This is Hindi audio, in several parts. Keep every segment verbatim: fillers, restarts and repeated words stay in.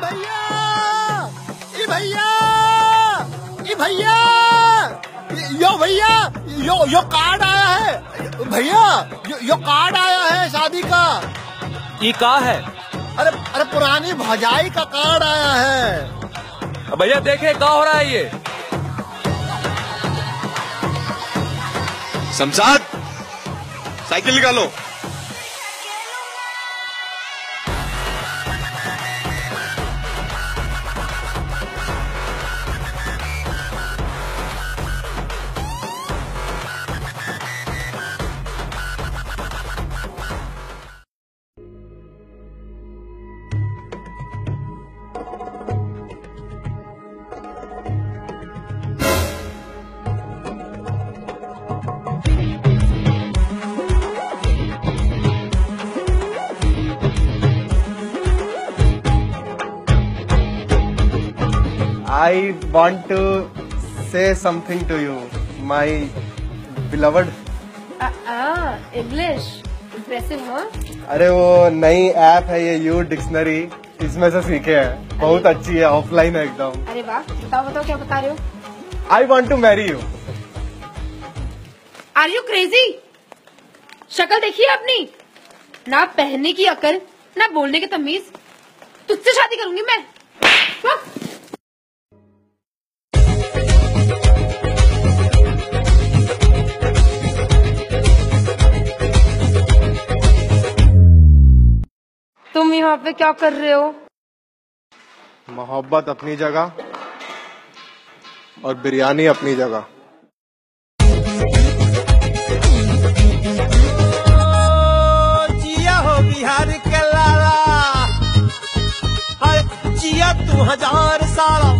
भैया, ई भैया, ई भैया, यो भैया, यो यो कार्ड आया है भैया, यो, यो कार्ड आया है शादी का। ये का है? अरे अरे पुरानी भौजाई का कार्ड आया है। भैया देखे क्या हो रहा है ये? शमशाद, साइकिल निकालो। I want to say something to you, my beloved. English impressive हाँ? अरे वो नई ऐप है ये यू डिक्शनरी, इसमें से सीखे हैं, बहुत अच्छी है, ऑफलाइन है एकदम। अरे वाह, बताओ बताओ क्या बता रहे हो? I want to marry you. Are you crazy? शक्ल देखिए अपनी, ना पहनने की अकल, ना बोलने की तमीज। तुझसे शादी करूंगी मैं। तुम यहाँ पे क्या कर रहे हो? मोहब्बत अपनी जगह और बिरयानी अपनी जगह। जिया हो बिहार के लाला, हर जिया तू हजार साला।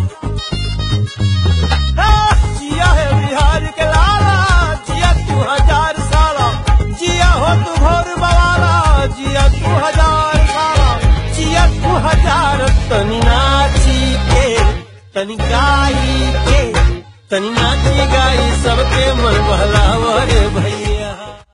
जिया है बिहार के लाला, जिया तू हजार साला। जिया हो तू भोर बवाला, जिया तू हजार जिया तू हजार। तनी नाची के, तनी गाई के, तनी नाची गाई सबके मन बहलावा रे भैया।